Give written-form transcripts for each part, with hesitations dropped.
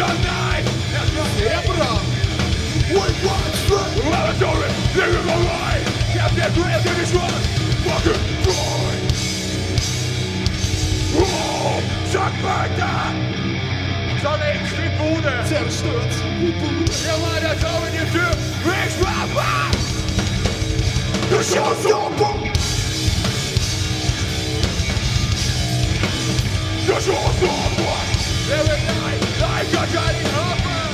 night. Ser bra! Laboratory, living my life. Captain Grant in his run. Fucking boy. Oh, Sackmärkta! Sån ängslig bode. Zerstört die Bude. Jag var där som en djur. Riksrappa! Du kör stoppa! Jag kör stoppa! Every night, like a giant hopper.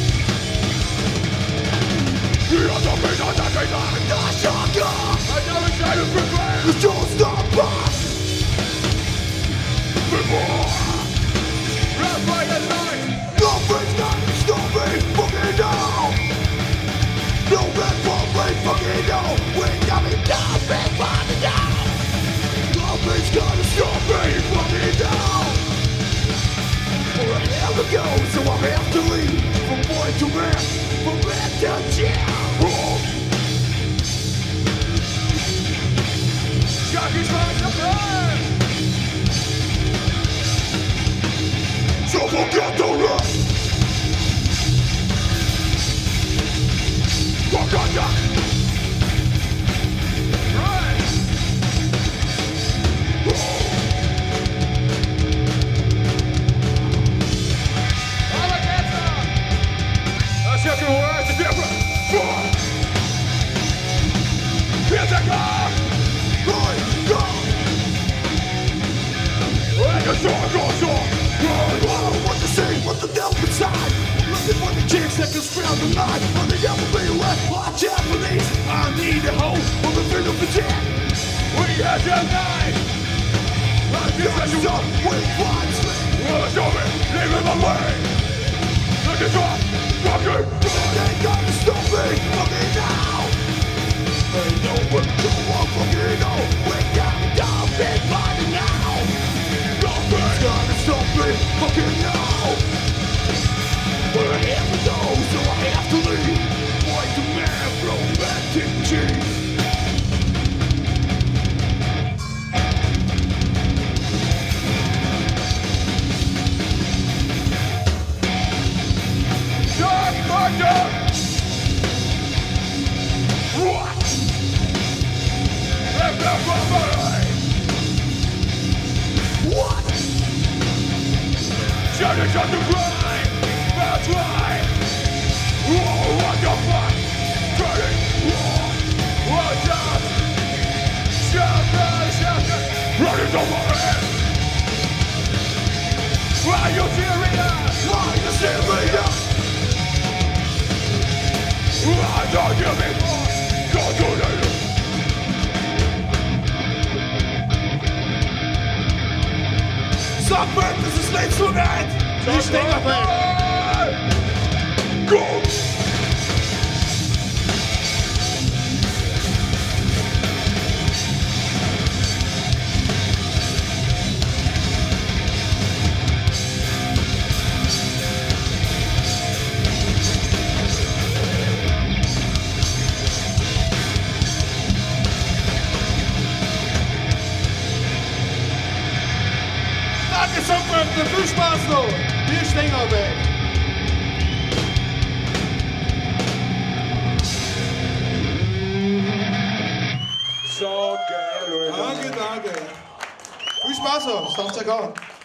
Jag tar mig att jag kan Jag jagar! I never try to prepare. Du kör stoppa! Before. Run by the night. Nothing's gonna stop me fucking now! No man for me fucking now! We got me down, big body now! Nothing's gonna stop me fucking now! For I never go, so I have to leave. From boy to man, from man to jail! Jockeys rise up there. So forget the rest! Wakanda. Run. Alligator. A second word's a different. Here's a gun. Go! Like a sword goes on. Oh, what to say, what the devil inside? Looking for the chicks that can spell the night. But they never be left by Japanese. I need a hoe on the finger for jack. We had that night. Like this as you Stop with one slip. wanna show me, leaving my way. Look at drop, fucking They gotta stop me fucking now. They know what to want fucking know. We got me down, big body now. Nothing's gonna stop me fucking now. But I have to go, so I have to leave. Boy to man, romantic cheese. Dark Thunder! What? Left out from behind! What? Shouting shut the grind! That's right! Whoa, what the fuck? Turning! Whoa! What's up? Shelter! Running to my head! Are you serious? Why you serious? I told you before! Go to the Sackmärkta is een sleepsloement! Die stingen weg! Go! Danke Sackmärkta, viel Spaß noch! Die stingen weg! So good. Danke. Viel Spaß noch, stand ja gar.